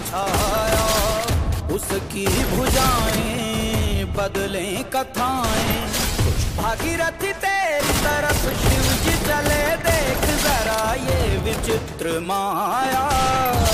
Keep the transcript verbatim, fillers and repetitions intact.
छाया, उसकी भुजाएं बदलें कथाएं। भागीरथी तेरी तरफ शिव जी चले, देख जरा ये विचित्र माया।